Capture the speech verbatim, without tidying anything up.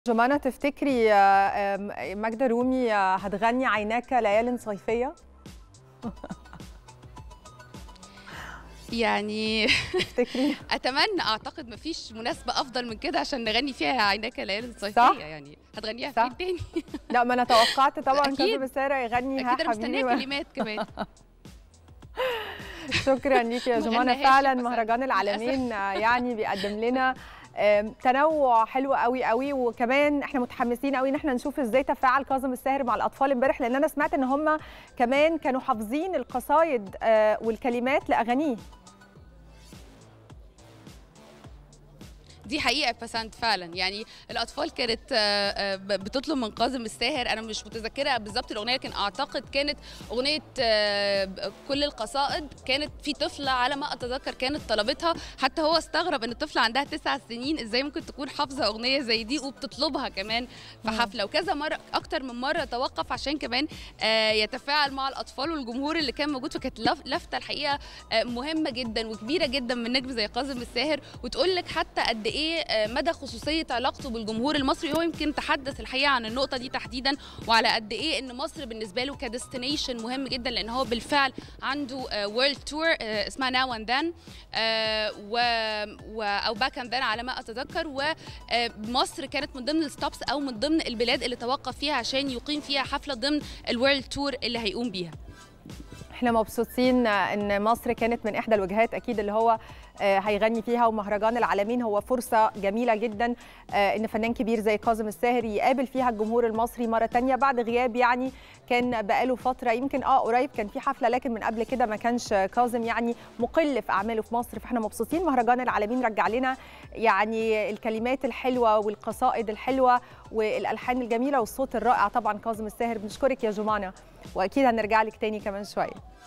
جمانة، تفتكري آه، آم، ماجدة رومي آه، هتغني عيناك ليال صيفية؟ يعني تفتكري؟ اتمنى اعتقد مفيش مناسبه افضل من كده عشان نغني فيها عيناك ليالي صيفيه. صح؟ يعني هتغنيها صح؟ فين تاني؟ لا، ما انا توقعت طبعا كاظم اكيد الساهر يغني ها اكيد انا حبيبي مستنيه ما. كلمات كمان. شكرا ليكي يا ما جمانة، غناهاش فعلا للاسف مهرجان العالمين للاسف. آه، يعني بيقدم لنا آم، تنوع حلو قوي قوي، وكمان احنا متحمسين قوي ان احنا نشوف ازاي تفاعل كاظم الساهر مع الاطفال امبارح، لان انا سمعت ان هم كمان كانوا حافظين القصايد آه، والكلمات لاغانيه. دي حقيقة بسنت فعلا. يعني الأطفال كانت آه، آه، بتطلب من كاظم الساهر، أنا مش متذكرة بالظبط الأغنية، لكن أعتقد كانت أغنية آه، كل القصائد. كانت في طفلة على ما أتذكر كانت طلبتها، حتى هو استغرب إن الطفلة عندها تسع سنين إزاي ممكن تكون حافظة أغنية زي دي وبتطلبها كمان في مم. حفلة. وكذا مرة أكتر من مرة توقف عشان كمان آه، يتفاعل مع الأطفال والجمهور اللي كان موجود. فكانت لف- لفتة الحقيقة آه، مهمة جدا وكبيرة جدا من نجم زي كاظم الساهر، وتقول لك حتى قد ايه مدى خصوصيه علاقته بالجمهور المصري. هو يمكن تحدث الحقيقه عن النقطه دي تحديدا، وعلى قد ايه ان مصر بالنسبه له كديستنيشن مهم جدا، لان هو بالفعل عنده وورلد تور اسمها ناو اند ذن او باك اند ذن على ما اتذكر. ومصر كانت من ضمن الستوبس او من ضمن البلاد اللي توقف فيها عشان يقيم فيها حفله ضمن الورلد تور اللي هيقوم بيها. احنا مبسوطين ان مصر كانت من احدى الوجهات اكيد اللي هو هيغني فيها، ومهرجان العالمين هو فرصه جميله جدا ان فنان كبير زي كاظم الساهر يقابل فيها الجمهور المصري مره ثانيه بعد غياب. يعني كان بقاله فتره، يمكن اه قريب كان في حفله، لكن من قبل كده ما كانش كاظم يعني مقل في اعماله في مصر. فاحنا مبسوطين مهرجان العالمين رجع لنا يعني الكلمات الحلوه والقصائد الحلوه والالحان الجميله والصوت الرائع. طبعا كاظم الساهر بنشكرك يا جمانة، واكيد هنرجع لك تاني كمان شويه.